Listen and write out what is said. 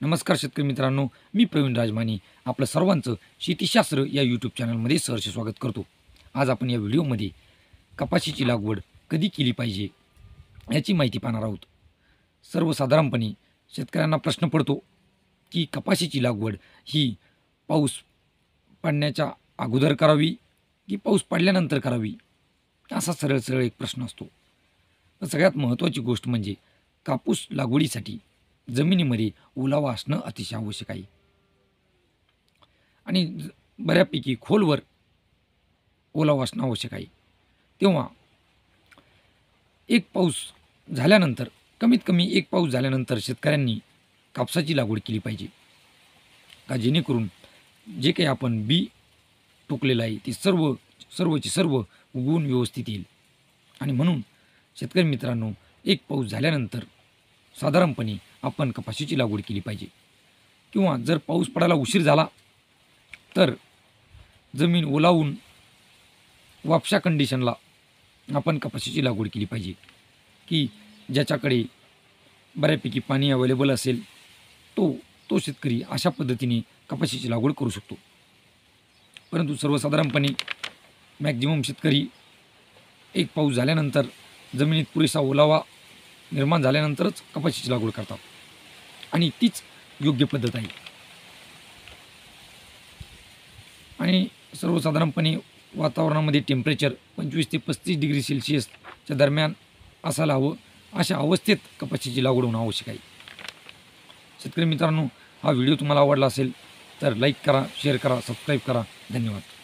नमस्कार शेतकरी मित्रांनो, मी प्रवीण राजमानी आपलं सर्वांचं शेतीशास्त्र या यूट्यूब चॅनलमध्ये सहर्ष स्वागत करतो। आज आपण या व्हिडिओमध्ये कपाशीची लागवड कधी केली पाहिजे याची माहिती पाहणार आहोत। सर्वसाधारणपणे शेतकऱ्यांना प्रश्न पडतो की कपाशीची लागवड ही पाऊस पडण्याच्या अगोदर करावी की पाऊस पडल्यानंतर करावी, असा सरळ एक प्रश्न असतो। तर सगळ्यात महत्त्वाची गोष्ट म्हणजे कापूस लागवडीसाठी जमिनीमध्ये ओलावा असणं अतिशय आवश्यक आहे आणि बऱ्यापैकी खोलवर ओलावा असणं आवश्यक आहे। तेव्हा एक पाऊस झाल्यानंतर, कमीत कमी एक पाऊस झाल्यानंतर शेतकऱ्यांनी कापसाची लागवड केली पाहिजे का, जेणेकरून जे काही आपण बी टोकलेलं आहे ते सर्वची सर्व उगवून व्यवस्थित येईल। आणि म्हणून शेतकरी मित्रांनो, एक पाऊस झाल्यानंतर साधारणपणे आपण कपाशीची लागवड केली पाहिजे। किंवा जर पाऊस पडायला उशीर झाला तर जमीन ओलावून वापशा कंडिशनला आपण कपाशीची लागवड केली पाहिजे, की ज्याच्याकडे बऱ्यापैकी पाणी अवेलेबल असेल तो शेतकरी अशा पद्धतीने कपाशीची लागवड करू शकतो। परंतु सर्वसाधारणपणे मॅक्झिमम शेतकरी एक पाऊस झाल्यानंतर जमिनीत पुरेसा ओलावा निर्माण झाल्यानंतरच कपाशीची लागवड करतात आणि तीच योग्य पद्धत आहे। आणि सर्वसाधारणपणे वातावरणामध्ये टेम्परेचर 25 ते 35 डिग्री सेल्सिअसच्या दरम्यान असायला हवं, अशा अवस्थेत कपाशीची लागवड होणं आवश्यक आहे। शेतकरी मित्रांनो, हा व्हिडिओ तुम्हाला आवडला असेल तर लाईक करा, शेअर करा, सबस्क्राईब करा। धन्यवाद।